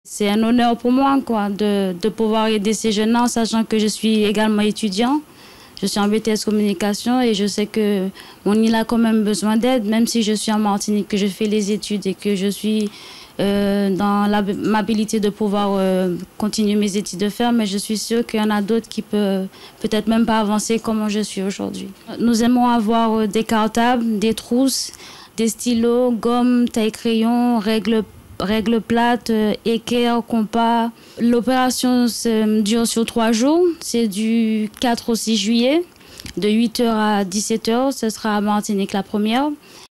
C'est un honneur pour moi quoi, de pouvoir aider ces jeunes-là en sachant que je suis également étudiant. Je suis en BTS communication et je sais que mon île a quand même besoin d'aide, même si je suis en Martinique, que je fais les études et que je suis dans l'habilité de pouvoir continuer mes études de faire, mais je suis sûre qu'il y en a d'autres qui peuvent peut-être même pas avancer comme je suis aujourd'hui. Nous aimons avoir des cartables, des trousses, des stylos, gommes, taille-crayon, règles plates, équerre, compas. L'opération dure sur 3 jours. C'est du 4 au 6 juillet, de 8h à 17h. Ce sera à Martinique la première.